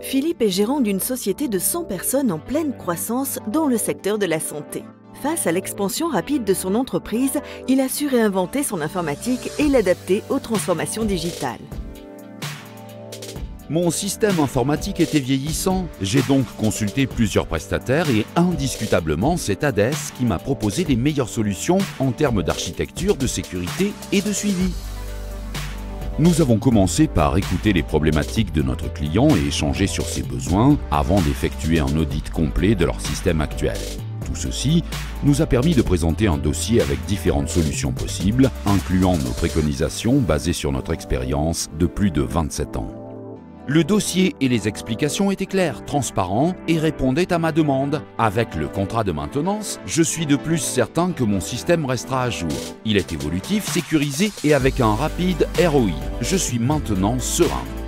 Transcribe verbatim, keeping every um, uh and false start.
Philippe est gérant d'une société de cent personnes en pleine croissance dans le secteur de la santé. Face à l'expansion rapide de son entreprise, il a su réinventer son informatique et l'adapter aux transformations digitales. Mon système informatique était vieillissant, j'ai donc consulté plusieurs prestataires et indiscutablement c'est Hades qui m'a proposé les meilleures solutions en termes d'architecture, de sécurité et de suivi. Nous avons commencé par écouter les problématiques de notre client et échanger sur ses besoins avant d'effectuer un audit complet de leur système actuel. Tout ceci nous a permis de présenter un dossier avec différentes solutions possibles, incluant nos préconisations basées sur notre expérience de plus de vingt-sept ans. Le dossier et les explications étaient clairs, transparents et répondaient à ma demande. Avec le contrat de maintenance, je suis de plus certain que mon système restera à jour. Il est évolutif, sécurisé et avec un rapide R O I. Je suis maintenant serein.